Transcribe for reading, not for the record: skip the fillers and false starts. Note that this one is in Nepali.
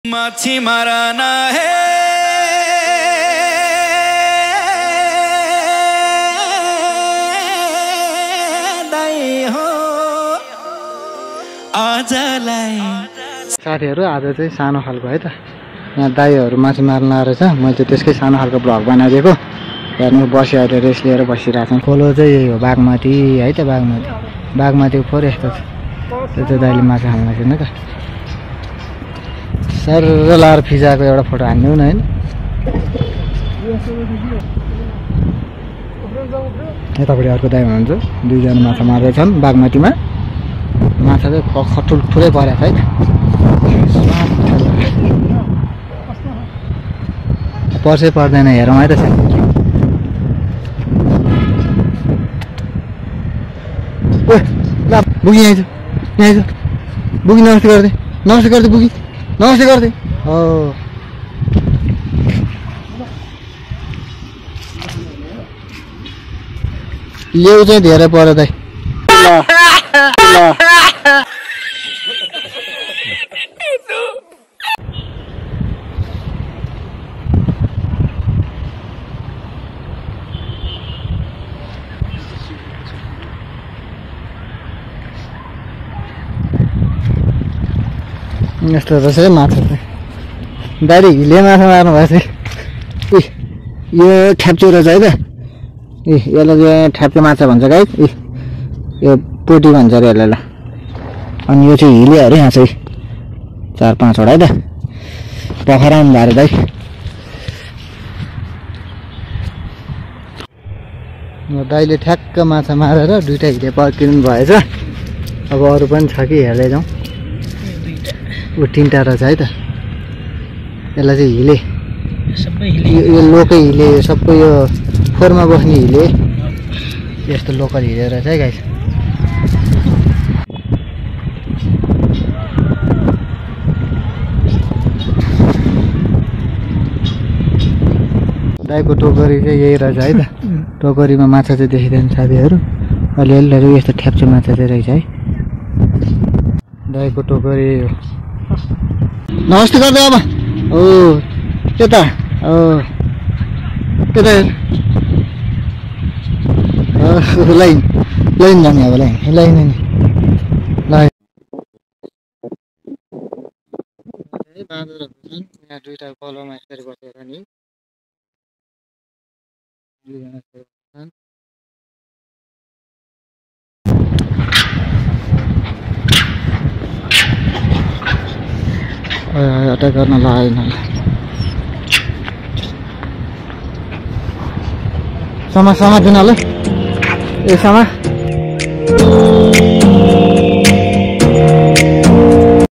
माछी मारना है दाई हो आजलाई। साथीहरु आज चाहिँ सानो खालको है त यहाँ दाइहरु माछी मार्न आएर छ। मैले चाहिँ त्यसकै सानो खालको भ्लग बनाइदिएको। हेर्नु बसी अहिले रेस्ट लिएर बसिरहेछन्। खोलो चाहिँ यही हो बागमती है त बागमतीको फोहोर यस्तो छ। त्यो चाहिँ दाइले माछा खान छैन त। सर लाएर फिजाको एउटा फोटो हान्नु न हैन। यतापट्टि अर्को दाइ हुनुहुन्छ। दुईजना माछा मार्दैछन् बागमतीमा। माछा चाहिँ ठुल्ठुलै परेको है। पर्सै पर्दैन हेरौँ है त साथी। ओ ल बुगी यहाँ छ बुगी नमस्ते गर्दै बुगी नमस्ते गर्दै हो। लेउ चाहिँ धेरै पर्यो दाइ। ल यस्तो रहेछ है माछा चाहिँ। दाइले हिले माछा मार्नु भएको चाहिँ यो ठ्याप्चो रहेछ है त। यसलाई चाहिँ ठ्याप्चो माछा भन्छ गाई। यो पोटी भन्छ अरे यसलाई। अनि यो चाहिँ हिले अरे यहाँ चाहिँ 4-5 वटा है त। पखरा पनि भएर दाइ। दाइले ठ्याक्क माछा मारेर दुईटा हिले पक्रिनु भएछ। अब अरू पनि छ कि हेर्दै जाउँ। ऊ 3टा रहेछ है त। यसलाई चाहिँ हिले यो लोकल हिले सबै यो फोहोरमा बस्ने हिले यस्तो लोकल हिले रहेछ है गाइस। दाइको टोकरी चाहिँ यही रहेछ है त। टोकरीमा माछा चाहिँ देखिँदैन साथीहरू। अलिअलि यस्तो ठ्याप्चो माछा चाहिँ रहेछ है दाइको टोकरी। नमस्ते गर्दै अब ओ त्यता त्यता लाइन जाने अब लाइन बाँदरहरू छन् यहाँ। दुईटा कलोमा यसरी बसेर नि दुईजना छन्। अट्याक गर्न लागेन। समातिन ल ए समा